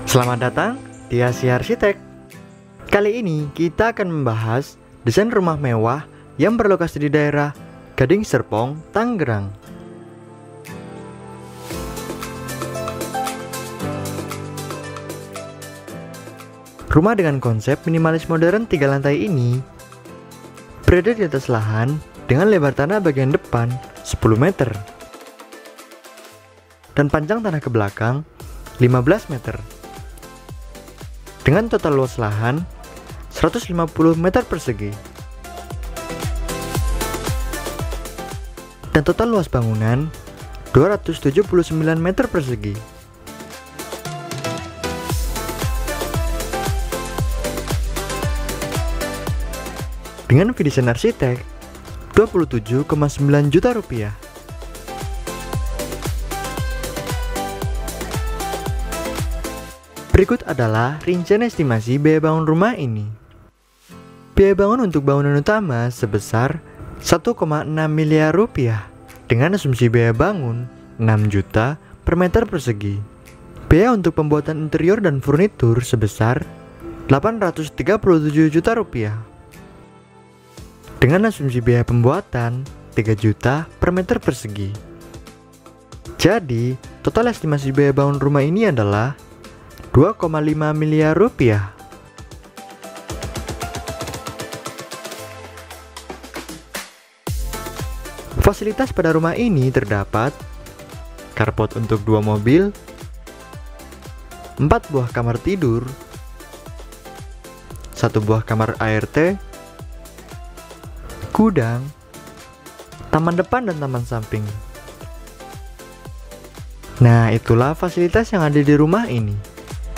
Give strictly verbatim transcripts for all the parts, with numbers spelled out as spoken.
Selamat datang di Asia Arsitek. Kali ini kita akan membahas desain rumah mewah yang berlokasi di daerah Gading Serpong, Tangerang. Rumah dengan konsep minimalis modern tiga lantai ini berada di atas lahan dengan lebar tanah bagian depan sepuluh meter dan panjang tanah ke belakang lima belas meter. Dengan total luas lahan seratus lima puluh meter persegi dan total luas bangunan dua ratus tujuh puluh sembilan meter persegi. Dengan fee desain arsitek dua puluh tujuh koma sembilan juta rupiah. Berikut adalah rincian estimasi biaya bangun rumah ini. Biaya bangun untuk bangunan utama sebesar satu koma enam miliar rupiah dengan asumsi biaya bangun enam juta per meter persegi. Biaya untuk pembuatan interior dan furnitur sebesar delapan ratus tiga puluh tujuh juta rupiah. Dengan asumsi biaya pembuatan tiga juta per meter persegi. Jadi, total estimasi biaya bangun rumah ini adalah dua koma lima miliar rupiah. Fasilitas pada rumah ini terdapat carport untuk dua mobil, empat buah kamar tidur, satu buah kamar A R T, gudang, taman depan dan taman samping. Nah, itulah fasilitas yang ada di rumah ini.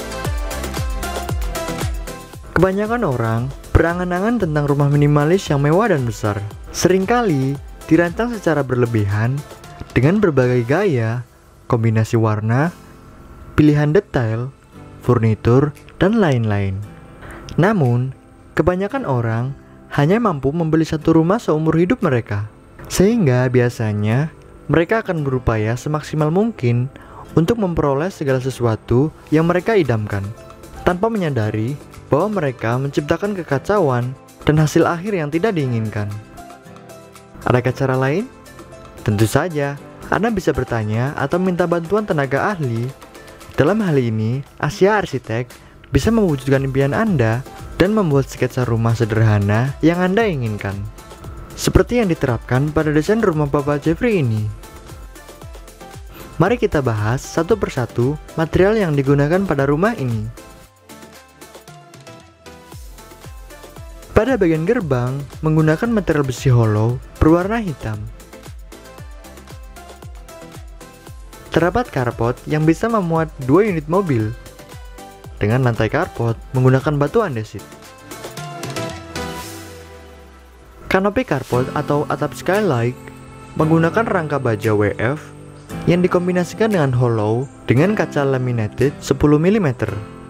Kebanyakan orang berangan-angan tentang rumah minimalis yang mewah dan besar. Seringkali dirancang secara berlebihan dengan berbagai gaya, kombinasi warna, pilihan detail, furnitur, dan lain-lain. Namun, kebanyakan orang hanya mampu membeli satu rumah seumur hidup mereka. Sehingga biasanya mereka akan berupaya semaksimal mungkin untuk memperoleh segala sesuatu yang mereka idamkan, tanpa menyadari bahwa mereka menciptakan kekacauan dan hasil akhir yang tidak diinginkan. Adakah cara lain? Tentu saja, Anda bisa bertanya atau minta bantuan tenaga ahli. Dalam hal ini, Asia Arsitek bisa mewujudkan impian Anda dan membuat sketsa rumah sederhana yang Anda inginkan, seperti yang diterapkan pada desain rumah Bapak Jeffrey ini. Mari kita bahas satu persatu material yang digunakan pada rumah ini. Pada bagian gerbang, menggunakan material besi hollow berwarna hitam. Terdapat carport yang bisa memuat dua unit mobil, dengan lantai carport menggunakan batu andesit. Kanopi carport atau atap skylight menggunakan rangka baja W F yang dikombinasikan dengan hollow dengan kaca laminated sepuluh milimeter.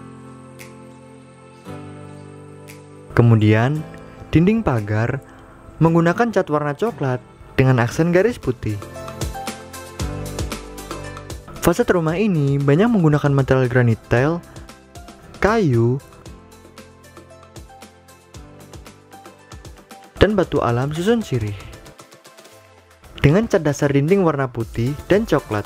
Kemudian, dinding pagar menggunakan cat warna coklat dengan aksen garis putih. Fasad rumah ini banyak menggunakan material granit tile, kayu, dan batu alam susun sirih, dengan cat dasar dinding warna putih dan coklat.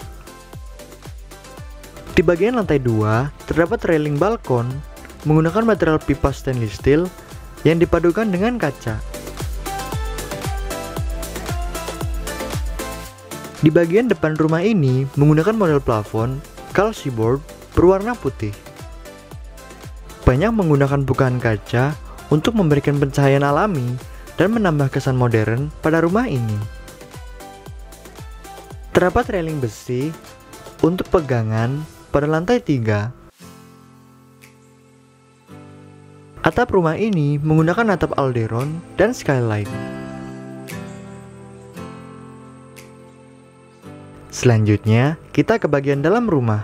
Di bagian lantai dua, terdapat railing balkon menggunakan material pipa stainless steel yang dipadukan dengan kaca. Di bagian depan rumah ini menggunakan model plafon calci board berwarna putih. Banyak menggunakan bukaan kaca untuk memberikan pencahayaan alami dan menambah kesan modern pada rumah ini. Terdapat railing besi untuk pegangan pada lantai tiga. Atap rumah ini menggunakan atap alderon dan skylight. Selanjutnya, kita ke bagian dalam rumah.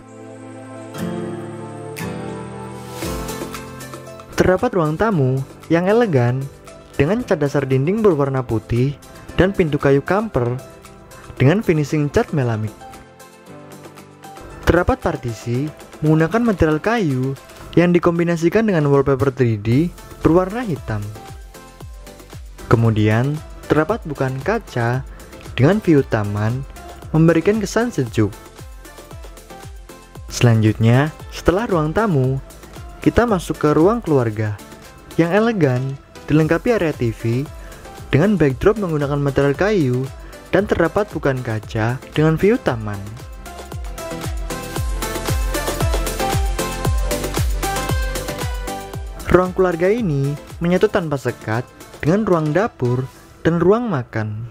Terdapat ruang tamu yang elegan dengan cat dasar dinding berwarna putih dan pintu kayu kamper dengan finishing cat melamik. Terdapat partisi menggunakan material kayu yang dikombinasikan dengan wallpaper tiga D berwarna hitam. Kemudian, terdapat bukaan kaca dengan view taman memberikan kesan sejuk. Selanjutnya, setelah ruang tamu, kita masuk ke ruang keluarga yang elegan, dilengkapi area T V dengan backdrop menggunakan material kayu dan terdapat bukaan kaca dengan view taman. Ruang keluarga ini menyatu tanpa sekat dengan ruang dapur dan ruang makan.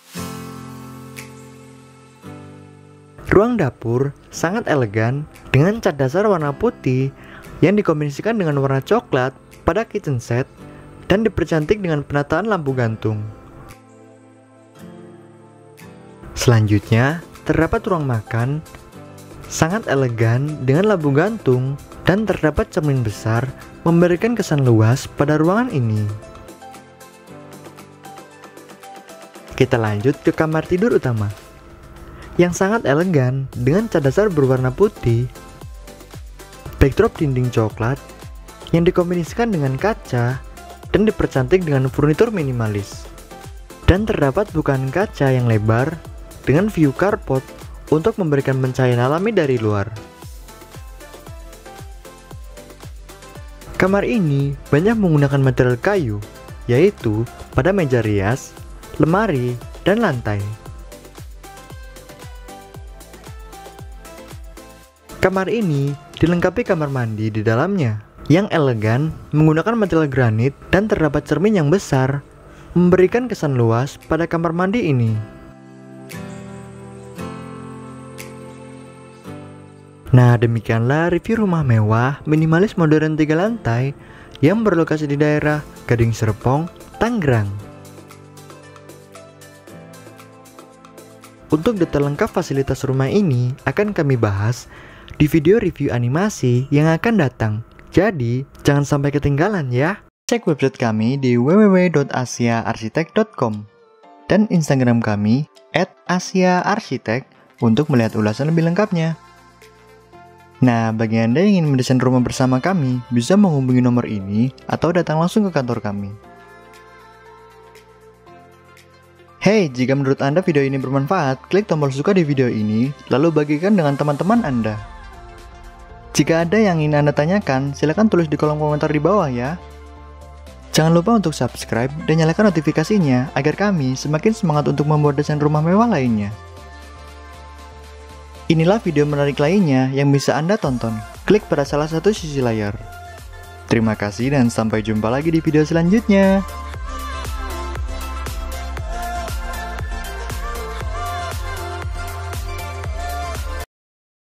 Ruang dapur sangat elegan dengan cat dasar warna putih yang dikombinasikan dengan warna coklat pada kitchen set dan dipercantik dengan penataan lampu gantung. Selanjutnya, terdapat ruang makan sangat elegan dengan lampu gantung dan terdapat cermin besar memberikan kesan luas pada ruangan ini. Kita lanjut ke kamar tidur utama yang sangat elegan dengan cat dasar berwarna putih, backdrop dinding coklat yang dikombinasikan dengan kaca dan dipercantik dengan furnitur minimalis, dan terdapat bukaan kaca yang lebar dengan view carport untuk memberikan pencahayaan alami dari luar. Kamar ini banyak menggunakan material kayu, yaitu pada meja rias, lemari, dan lantai. Kamar ini dilengkapi kamar mandi di dalamnya yang elegan menggunakan material granit dan terdapat cermin yang besar memberikan kesan luas pada kamar mandi ini. Nah, demikianlah review rumah mewah minimalis modern tiga lantai yang berlokasi di daerah Gading Serpong, Tangerang. Untuk detail lengkap fasilitas rumah ini akan kami bahas di video review animasi yang akan datang. Jadi, jangan sampai ketinggalan ya. Cek website kami di w w w dot asia arsitek dot com dan Instagram kami at asia arsitek untuk melihat ulasan lebih lengkapnya. Nah, bagi Anda yang ingin mendesain rumah bersama kami, bisa menghubungi nomor ini atau datang langsung ke kantor kami. Hey, jika menurut Anda video ini bermanfaat, klik tombol suka di video ini, lalu bagikan dengan teman-teman Anda. Jika ada yang ingin Anda tanyakan, silakan tulis di kolom komentar di bawah ya. Jangan lupa untuk subscribe dan nyalakan notifikasinya agar kami semakin semangat untuk membuat desain rumah mewah lainnya. Inilah video menarik lainnya yang bisa Anda tonton. Klik pada salah satu sisi layar. Terima kasih dan sampai jumpa lagi di video selanjutnya.